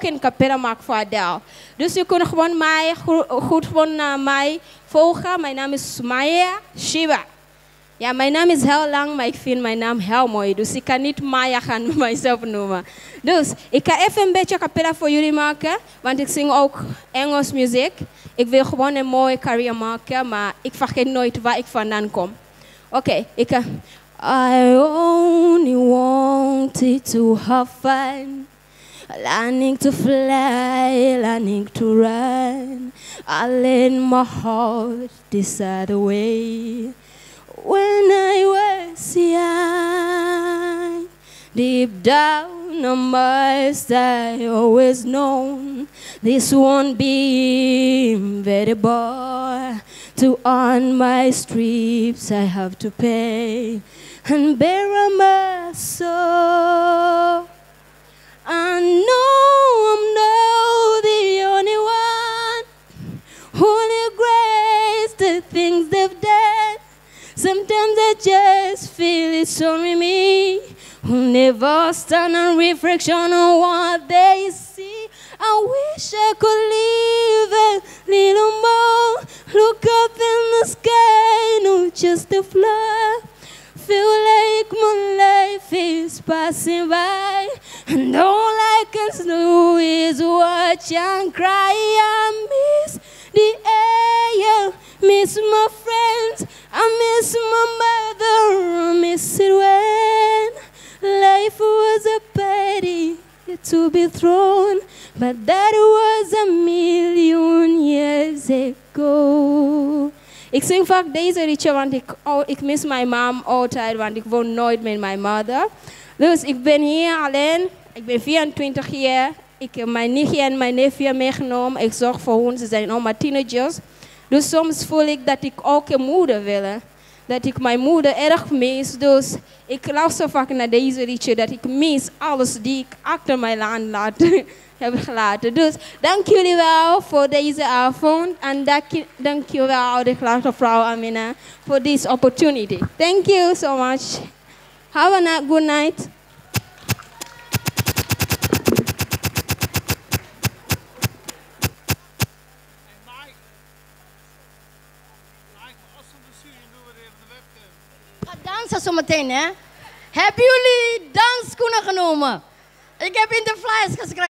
ook in capella maken voor Adele. Dus je kunt gewoon mij, goed gewoon naar mij volgen. Mijn naam is Maya Shiva. Ja, mijn naam is heel lang, maar ik vind mijn naam heel mooi. Dus ik kan niet Maya gaan mijzelf noemen. Dus ik ga even een beetje capella voor jullie maken. Want ik zing ook Engels muziek. Ik wil gewoon een mooie carrière maken, maar ik vergeet nooit waar ik vandaan kom. Oké, ik ga... I only wanted to have fun. Learning to fly, learning to run. I let my heart decide the way. When I was young, deep down on my side, I always known this won't be very boy. To earn my strips, I have to pay and bear my soul. I know I'm not the only one who regrets the things they've done. Sometimes I just feel it's only me who never stand on reflection on what they see. I wish I could live a little more. Look up in the sky, not just a flood. Feel like my life is passing by, and all I can do is watch and cry. I miss the air, miss my friends, I miss my mother, I miss it when life was a party to be thrown, but that was a million years ago. Ik zing vaak deze liedje, want ik mis mijn mom altijd, want ik woon nooit met mijn moeder. Dus ik ben hier alleen, ik ben 24 jaar. Ik heb mijn nichtje en mijn neefje meegenomen. Ik zorg voor hun, ze zijn allemaal teenagers. Dus soms voel ik dat ik ook een moeder wil. Dat ik mijn moeder erg mis. Dus ik luister vaak naar deze liedje, dat ik mis alles die ik achter mijn land heb gelaten. Dus dank jullie wel voor deze avond. En dank jullie wel, oude grote vrouw Amina, voor this opportunity. Thank you so much. Have a good night. Dansen zometeen, hè? Hebben jullie dansschoenen genomen? Ik heb in de flyers geschreven.